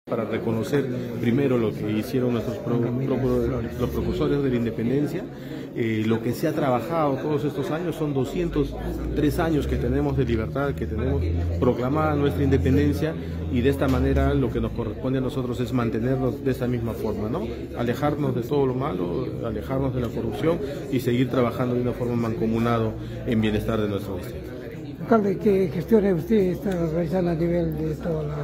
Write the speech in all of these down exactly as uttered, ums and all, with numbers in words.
Para reconocer primero lo que hicieron nuestros pro, pro, los propulsores de la independencia, eh, lo que se ha trabajado todos estos años. Son doscientos tres años que tenemos de libertad, que tenemos proclamada nuestra independencia, y de esta manera lo que nos corresponde a nosotros es mantenernos de esa misma forma, ¿no? Alejarnos de todo lo malo, alejarnos de la corrupción y seguir trabajando de una forma mancomunado en bienestar de nuestro distrito. Alcalde, ¿qué gestiones usted está realizando a nivel de toda la...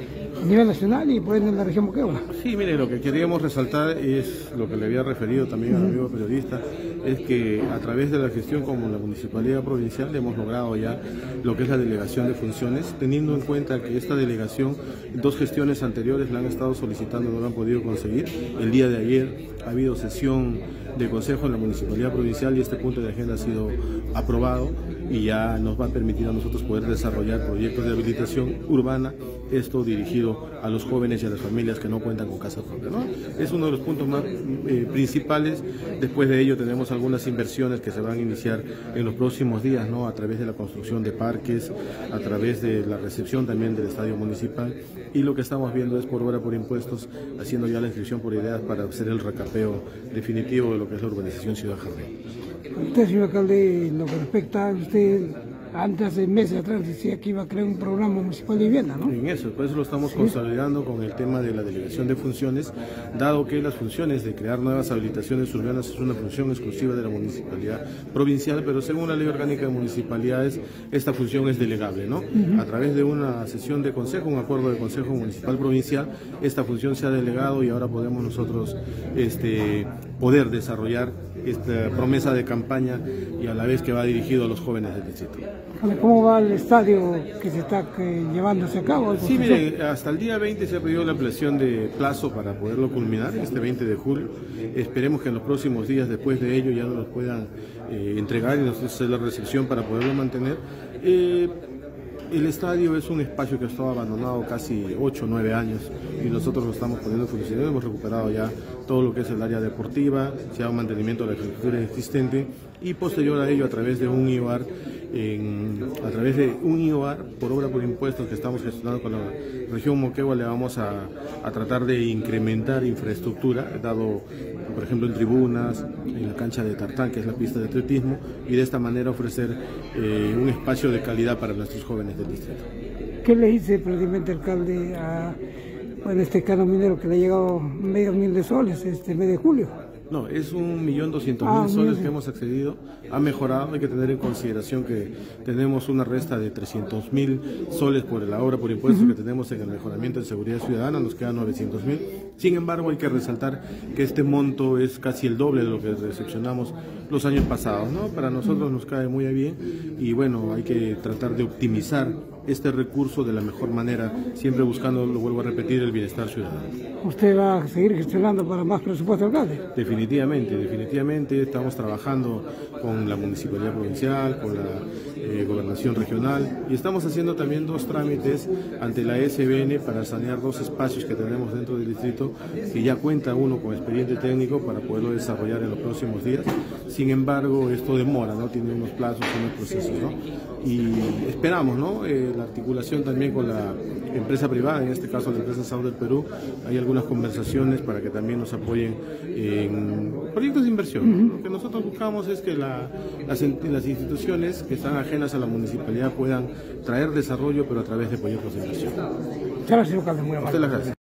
a nivel nacional y por ende en la región Moquegua? Sí, mire, lo que queríamos resaltar es lo que le había referido también al amigo periodista, es que a través de la gestión como la Municipalidad Provincial hemos logrado ya lo que es la delegación de funciones, teniendo en cuenta que esta delegación, dos gestiones anteriores la han estado solicitando, no lo han podido conseguir. El día de ayer ha habido sesión de consejo en la Municipalidad Provincial y este punto de agenda ha sido aprobado y ya nos va a permitir a nosotros poder desarrollar proyectos de habilitación urbana, esto dirigido a los jóvenes y a las familias que no cuentan con casa propia, ¿no? Es uno de los puntos más eh, principales. Después de ello tenemos algunas inversiones que se van a iniciar en los próximos días, ¿no? A través de la construcción de parques, a través de la recepción también del estadio municipal, y lo que estamos viendo es por obra por impuestos, haciendo ya la inscripción por ideas para hacer el recapeo definitivo de lo que es la urbanización Ciudad Jardín. Usted, señor alcalde, lo que respecta a usted, antes de meses atrás decía que iba a crear un programa municipal de vivienda, ¿no? En eso, por eso lo estamos ¿Sí? consolidando con el tema de la delegación de funciones, dado que las funciones de crear nuevas habilitaciones urbanas es una función exclusiva de la Municipalidad Provincial, pero según la Ley Orgánica de Municipalidades, esta función es delegable, ¿no? Uh-huh. A través de una sesión de consejo, un acuerdo de Consejo Municipal Provincial, esta función se ha delegado y ahora podemos nosotros este, poder desarrollar esta promesa de campaña y a la vez que va dirigido a los jóvenes del distrito. ¿Cómo va el estadio que se está que, llevándose a cabo? Sí, mire, hasta el día veinte se ha pedido la ampliación de plazo para poderlo culminar, este veinte de julio. Esperemos que en los próximos días después de ello ya nos puedan eh, entregar y nos hacer la recepción para poderlo mantener. Eh, El estadio es un espacio que ha estado abandonado casi ocho o nueve años y nosotros lo estamos poniendo en funcionamiento. Hemos recuperado ya todo lo que es el área deportiva, se ha dado mantenimiento de la infraestructura existente y posterior a ello a través de un I O A R, en, a través de un I O A R por obra por impuestos que estamos gestionando con la región Moquegua, le vamos a, a tratar de incrementar infraestructura, dado por ejemplo en tribunas, en la cancha de tartán, que es la pista de atletismo, y de esta manera ofrecer eh, un espacio de calidad para nuestros jóvenes del distrito. ¿Qué le dice el presidente alcalde a bueno, este cano minero que le ha llegado medio mil de soles este mes de julio? No, es un millón doscientos mil soles que hemos accedido, ha mejorado. Hay que tener en consideración que tenemos una resta de trescientos mil soles por la obra por impuestos uh-huh. que tenemos en el mejoramiento de seguridad ciudadana, nos quedan novecientos mil. Sin embargo, hay que resaltar que este monto es casi el doble de lo que recepcionamos los años pasados, ¿no? Para nosotros nos cae muy bien y bueno, hay que tratar de optimizar este recurso de la mejor manera, siempre buscando, lo vuelvo a repetir, el bienestar ciudadano. ¿Usted va a seguir gestionando para más presupuesto, alcalde? Definitivamente, definitivamente estamos trabajando con la Municipalidad Provincial, con la eh, Gobernación Regional y estamos haciendo también dos trámites ante la S B N para sanear dos espacios que tenemos dentro del distrito, que ya cuenta uno con expediente técnico para poderlo desarrollar en los próximos días. Sin embargo, esto demora, ¿no? Tiene unos plazos, unos procesos, ¿no? Y esperamos, ¿no? Eh, la articulación también con la empresa privada, en este caso la empresa Saud del Perú, hay algunas conversaciones para que también nos apoyen en proyectos de inversión. Uh-huh. Lo que nosotros buscamos es que la, las, las instituciones que están ajenas a la municipalidad puedan traer desarrollo, pero a través de proyectos de inversión. Muchas gracias, alcalde. Muy amable.